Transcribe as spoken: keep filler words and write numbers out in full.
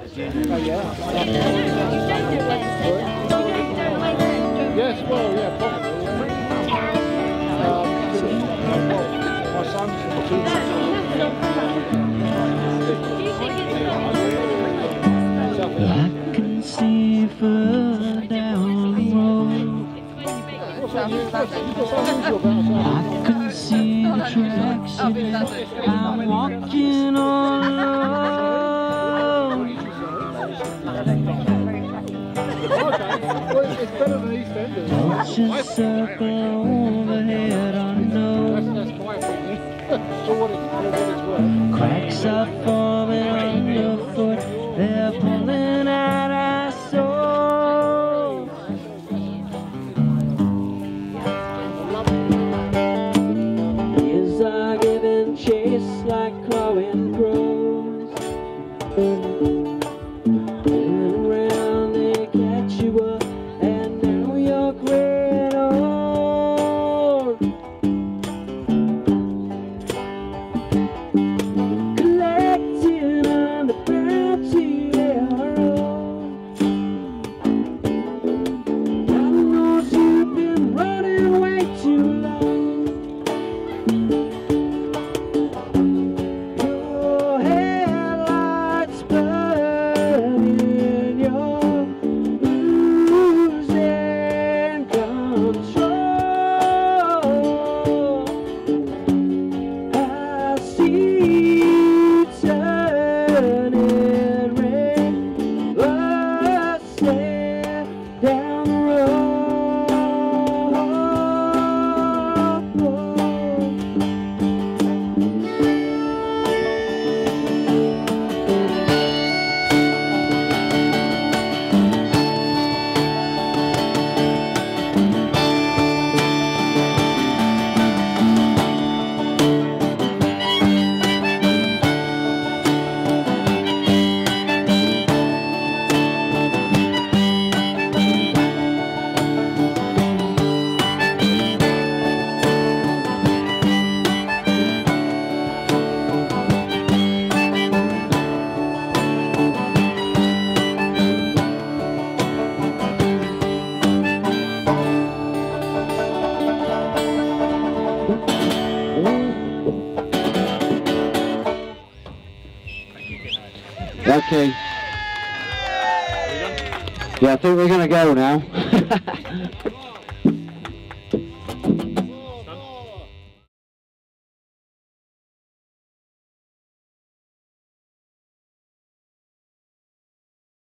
Yes, well, yeah, probably. Um, my son's from I can see further down the road. I can see the tracks in it. I'm walking all alone. It's better than EastEnders. Don't just circle overhead, I know. That's my opinion. For what it's, for what it's worth. Cracks are forming underfoot. They're pulling at our souls. Years are giving chase like clawing crows. And around they catch you up, and now you're great old. Collecting on the bounty they are owed. God knows you've been running way too long. Your headlights burning, you're losing control. I see turning red, rusting down the road. Okay. Yeah, I think we're going to go now.